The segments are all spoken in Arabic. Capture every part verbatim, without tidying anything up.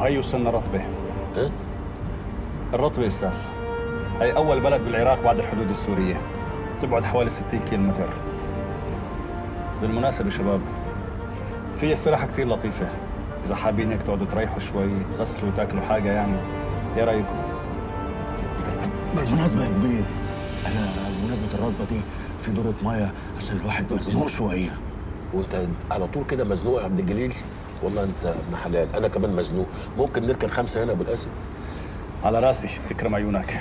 وهي وصلنا رطبة. ها؟ الرطبة أستاذ هي أول بلد بالعراق بعد الحدود السورية، تبعد حوالي ستين كيلومتر. بالمناسبة شباب، في استراحة كتير لطيفة، إذا حابين هيك تقعدوا تريحوا شوي، تغسلوا وتاكلوا حاجة يعني، إيه رأيكم؟ بالمناسبة يا كبير، أنا بمناسبة الرطبة دي في دورة مية عشان الواحد مزنوق شوية. وأنت على طول كده مزنوق يا عبد الجليل؟ والله أنت ابن حلال، أنا كمان مزنوق، ممكن نركن خمسة هنا أبو القاسم؟ على راسي، تكرم عيونك.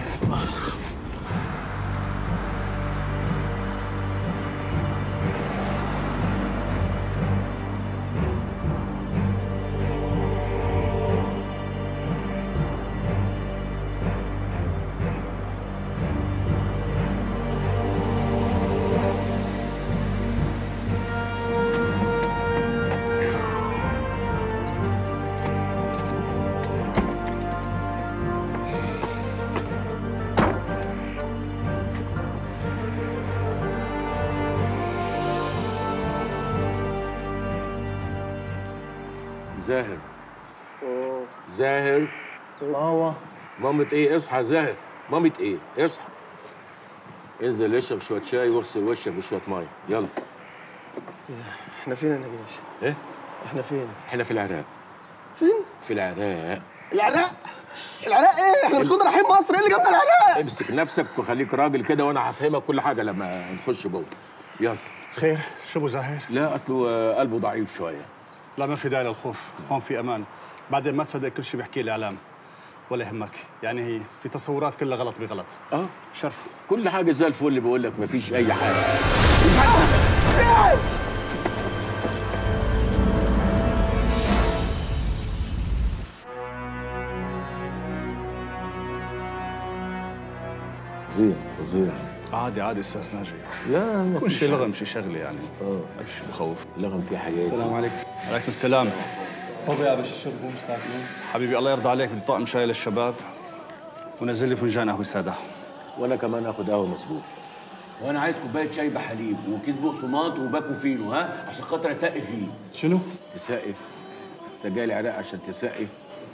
زاهر. زاهر. ماما. مامة ايه؟ اصحى زاهر. مامة ايه؟ اصحى. انزل اشرب شوية شاي واغسل وشك بشوية مية، يلا. احنا فين يا نجيش؟ ايه؟ احنا فين؟ احنا في العراق. فين؟ في العراق. العراق؟ العراق ايه؟ احنا مش كنا رايحين مصر، ايه اللي جابنا العراق؟ امسك نفسك وخليك راجل كده وانا هفهمك كل حاجة لما نخش جوه. يلا. خير، شو ابو زاهر؟ لا اصله قلبه ضعيف شوية. لا ما في داعي للخوف، هون في امان، بعدين ما تصدق كل شيء بيحكيه الاعلام. ولا يهمك، يعني هي في تصورات كلها غلط بغلط. اه شرف. كل حاجة زي الفل، بقول لك مفيش أي حاجة. فظيع فظيع. عادي عادي استاذ ناجي. لا ما كل شيء لغم شيء شغله يعني. اه ايش بخوف؟ لغم في حياتي. السلام عليكم. وعليكم السلام. تفضل يا باشا الشرب مستعجلين. حبيبي الله يرضى عليك، بدي طقم شاي للشباب ونزل لي فنجان قهوه ساده. وانا كمان اخد قهوه مظبوط. وانا عايز كوبايه شاي بحليب وكيس بقسماط وباكو فينو، ها، عشان خاطر اسقي فيه. شنو؟ تسقي؟ انت جاي العراق عشان تسقي؟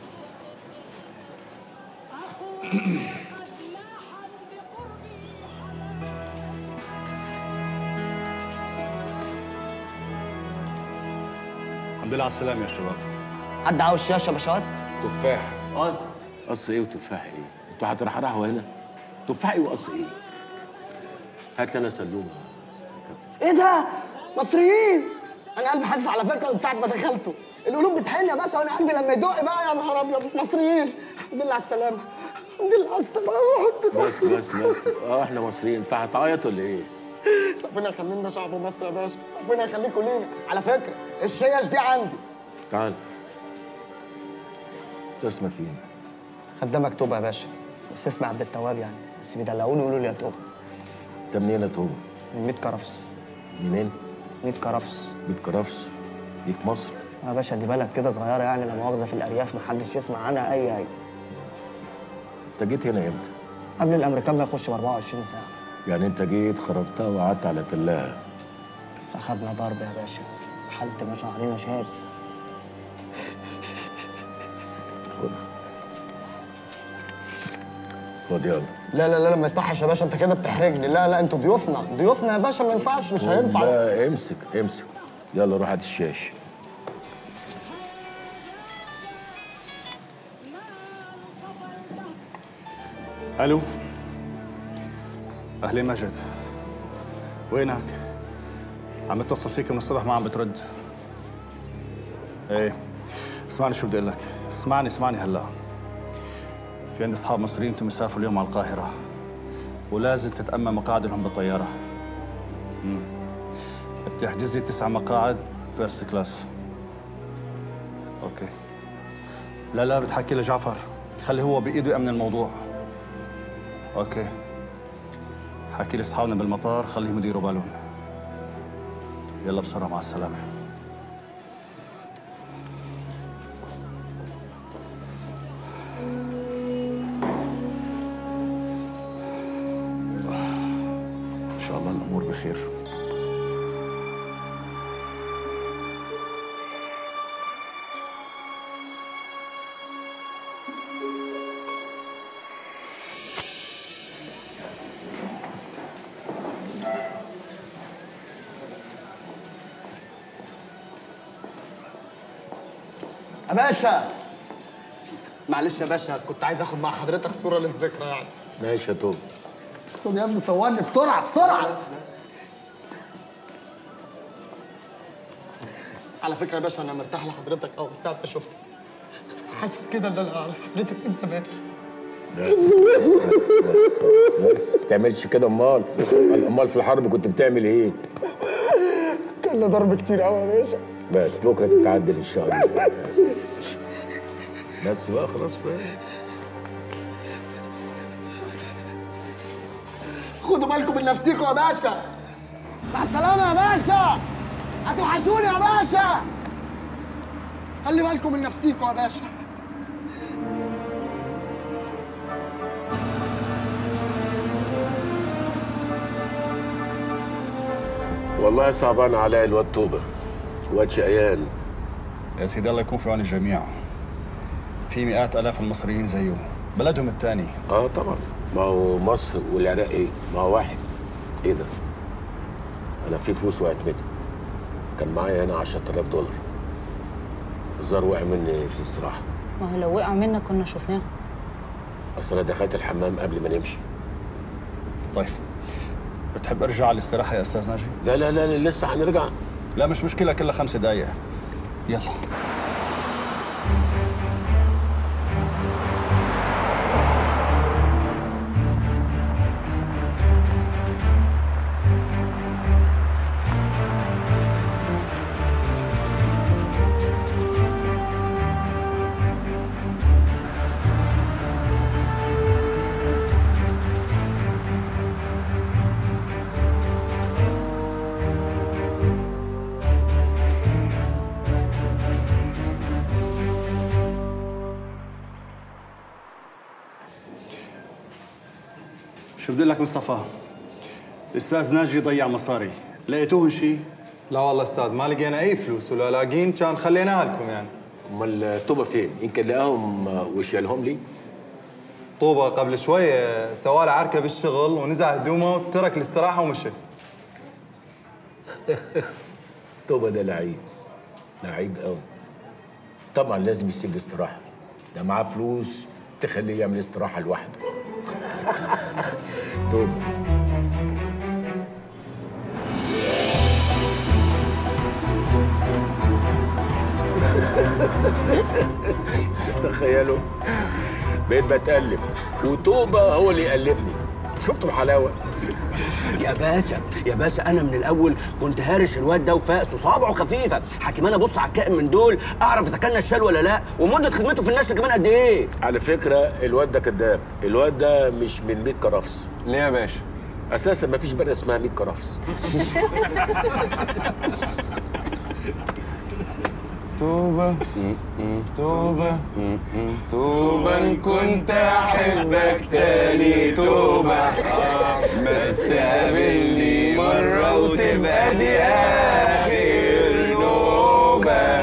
الحمد لله على السلامه يا شباب. حد عاوز شاشه باشوات؟ تفاح. قص. قص ايه وتفاح ايه؟ انتوا هترحرحوا هنا؟ تفاح ايه وقص ايه؟ هات لي انا سلومه. ايه ده؟ مصريين! انا قلبي حاسس على فكره من ساعه ما دخلته، القلوب بتحن يا باشا، وانا قلبي لما يدق بقى يا نهار ابيض. مصريين، الحمد لله على السلامه، الحمد لله على السلامه. بس بس بس اه احنا مصريين، انت هتعيط ولا ايه؟ ربنا يخلينا شعب مصر يا باشا، ربنا يخليكوا لينا. على فكره الشيش دي عندي. تعال. انت اسمك ايه؟ خدامك توبه يا باشا، بس اسمي عبد التواب يعني، بس بيدلعوني يقولوا لي يا توبه. انت منين يا توبه؟ من ميت كرفس. منين؟ ميت كرفس. بيت كرفس؟ دي في مصر؟ يا باشا دي بلد كده صغيره يعني، لا مؤاخذه في الارياف محدش يسمع عنها اي اي. انت جيت هنا امتى؟ قبل الامريكان ما يخش ب أربعة وعشرين ساعه. يعني انت جيت خربتها وقعدت على تلاها. اخدنا ضرب يا باشا لحد ما شعرنا شاب. خد خد يلا. لا لا لا ما يصحش يا باشا، انت كده بتحرجني. لا لا انتوا ضيوفنا، ضيوفنا يا باشا، ما ينفعش، مش هينفع. لا امسك امسك، يلا روح هات الشاش. الو. اهلين مجد، وينك؟ عم اتصل فيك من الصبح ما عم بترد. ايه اسمعني شو بدي اقول لك، اسمعني اسمعني هلا. في عندي اصحاب مصريين بدهم يسافروا اليوم على القاهره، ولازم تتأمن مقاعد لهم بالطياره. امم بدي احجز لي تسع مقاعد فيرست كلاس. اوكي. لا لا بتحكي لجعفر، خلي هو بايده يأمن الموضوع. اوكي. حكي لاصحابنا بالمطار خليهم يديروا بالهم. يلا بسرعه، مع السلامه. ان شاء الله الامور بخير. يا باشا معلش يا باشا، كنت عايز اخد مع حضرتك صوره للذكرى يعني. ماشي يا توب. خد يا ابني صورني بسرعه بسرعه. على فكره يا باشا انا مرتاح لحضرتك قوي ساعه ما شفتك، حاسس كده ان انا اعرف حضرتك من زمان. بس بس بس بس ما تعملش كده. امال امال في الحرب كنت بتعمل ايه؟ كان لي ضرب كتير قوي يا باشا. بس بكره تتعدل ان شاء الله. بس بس بقى خلاص بقى. خدوا بالكم من نفسيكم يا باشا. مع السلامه يا باشا، هتوحشوني يا باشا. خلي بالكم من نفسيكم يا باشا. والله صعبان عليا الواد توبه، واد شقيان. يا سيدي الله يكون في عون الجميع. في مئات الاف المصريين زيه، بلدهم الثاني. اه طبعا، ما هو مصر والعراق ايه؟ ما هو واحد. ايه ده؟ انا في فلوس وقعت مني. كان معايا هنا عشرة آلاف دولار. الزار وقع مني في الاستراحه. ما هو لو وقع منك كنا شفناه. اصل انا دخلت الحمام قبل ما نمشي. طيب بتحب ارجع على الاستراحه يا استاذ ناجي؟ لا لا لا لسه هنرجع. لا مش مشكله، كلها خمس دقائق. يلا. شو بدي لك مصطفى؟ الاستاذ ناجي ضيع مصاري، لقيتوهن شيء؟ لا والله استاذ ما لقينا اي فلوس، ولو لاقين كان خليناها لكم يعني. امال توبه فين؟ يمكن لقاهم وشالهم لي. طوبه قبل شويه سوالة عركه بالشغل ونزع هدومه وترك الاستراحه ومشى. توبه ده لعيب، لعيب قوي. طبعا لازم يسيب الاستراحه، ده معاه فلوس تخليه يعمل استراحه لوحده. توبه تخيلوا بقيت بتقلب وتوبه هو اللي يقلبني. شفتوا الحلاوه؟ يا باشا يا باشا انا من الاول كنت هارش الواد ده وفاقس وصابعه خفيفه، حكيم انا ابص على الكائن من دول اعرف اذا كان نشال ولا لا، ومده خدمته في النشل كمان قد ايه. على فكره الواد ده كذاب، الواد ده مش من مية كرفس. ليه يا باشا؟ اساسا ما فيش بلد اسمها مية كرفس. توبة توبة توبة إن كنت أحبك تاني توبة، بس قابلني مرة وتبقى دي آخر نوبة،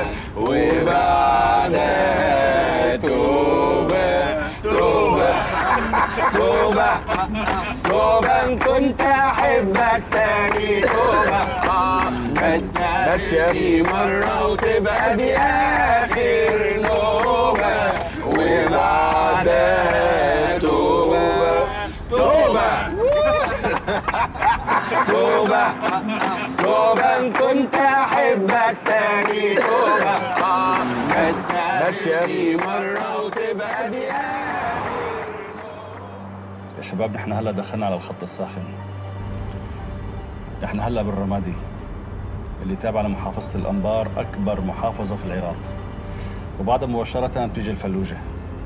وبعدها توبة توبة توبة توبة إن كنت أحبك تاني توبة، بس قابلني مرة وتبقى دي آخر نوبة، وبعدها توبة توبة توبة توبة إن كنت أحبك تاني توبة، بس قابلني مرة وتبقى دي آخر. يا شباب نحن هلا دخلنا على الخط الساخن. نحن هلا بالرمادي اللي تابع لمحافظة الأنبار، أكبر محافظة في العراق، وبعدها مباشرة بتيجي الفلوجة.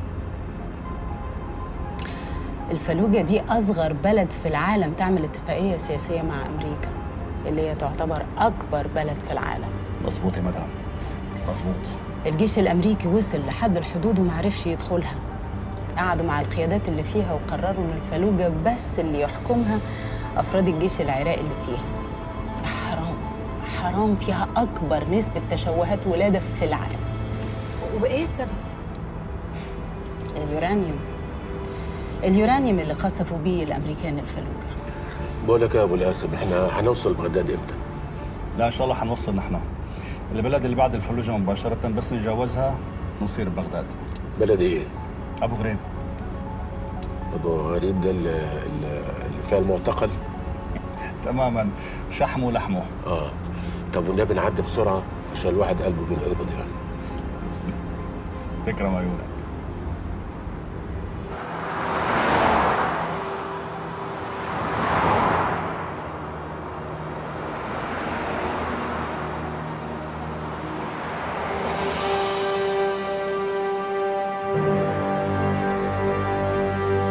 الفلوجة دي أصغر بلد في العالم تعمل اتفاقية سياسية مع أمريكا، اللي هي تعتبر أكبر بلد في العالم. مظبوط يا مدام، مظبوط. الجيش الأمريكي وصل لحد الحدود ومعرفش يدخلها. قعدوا مع القيادات اللي فيها وقرروا إن الفلوجة بس اللي يحكمها أفراد الجيش العراقي اللي فيها. حرام حرام، فيها أكبر نسبة تشوهات ولادة في العالم. وإيه السبب؟ اليورانيوم اليورانيوم اللي قصفوا بيه الأمريكان الفلوجة. بقول لك يا أبو القاسم، إحنا هنوصل بغداد إمتى؟ لا إن شاء الله حنوصل نحن. البلد اللي بعد الفلوجة مباشرة بس نتجاوزها بنصير ببغداد. بلد ايه؟ ابو غريب. ابو غريب ده اللي, اللي فيها المعتقل؟ تماما، شحمه ولحمه. اه طب والنبي نعدي بسرعه عشان الواحد قلبه بينقبض يعني. تكرم عيونك.